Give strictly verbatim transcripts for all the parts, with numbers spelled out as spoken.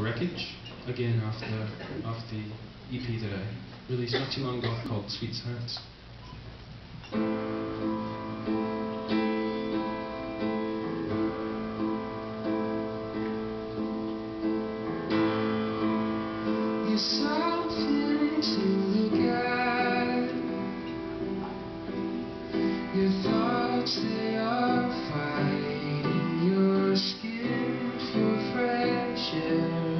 Wreckage, again off the, off the E P that I released not too long ago called Sweet Science. You're something to look at. Your thoughts, they are fighting your skin for fresh air.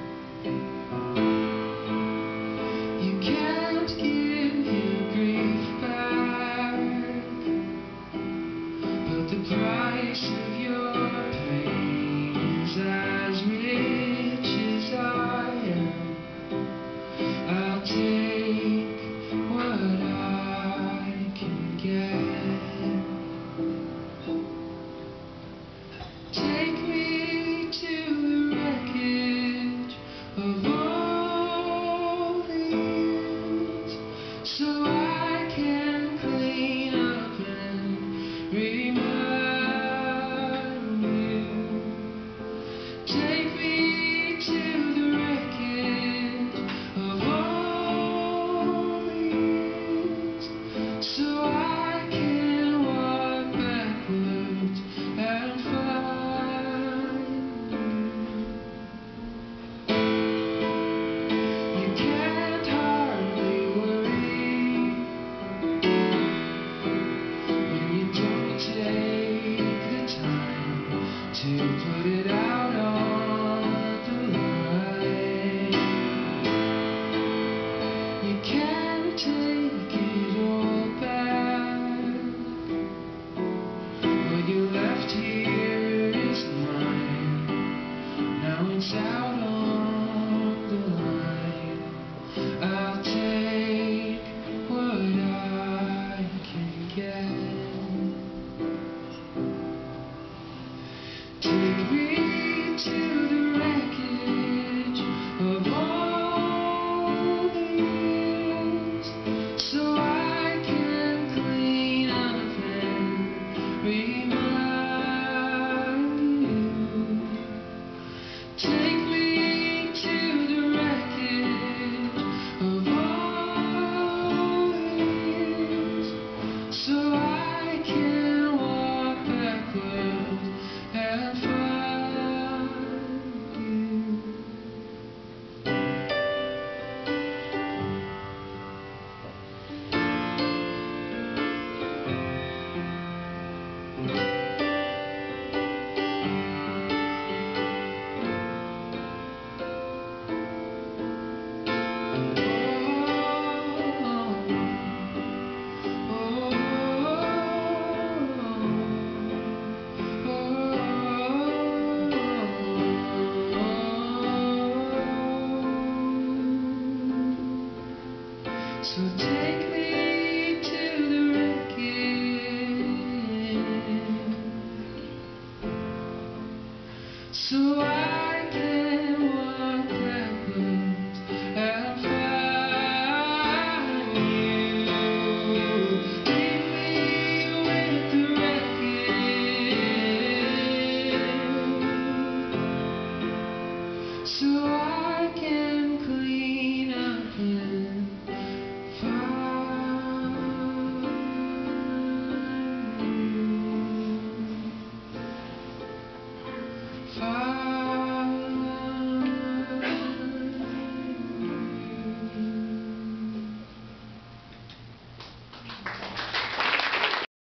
You can't give your grief back, but the price of your pain is as rich as I am. I'll take what I can get. Take me to the wreckage of all the years, so I can clean up and remind you. Take me to the wreckage of all the years, so I can walk backwards and find you. You can't hardly worry when you don't take the time to put it out on the line. You can't take it all back. What you left here is mine. Now it's out on the line. I'll take what I can get. Take me to the wreckage of all the years, so I can clean up and remind you. Take me to the wreckage of all the years, so I can walk backwards and find you. So take me to the wreckage, so I can walk backwards and find you. Leave me with the wreckage, so I can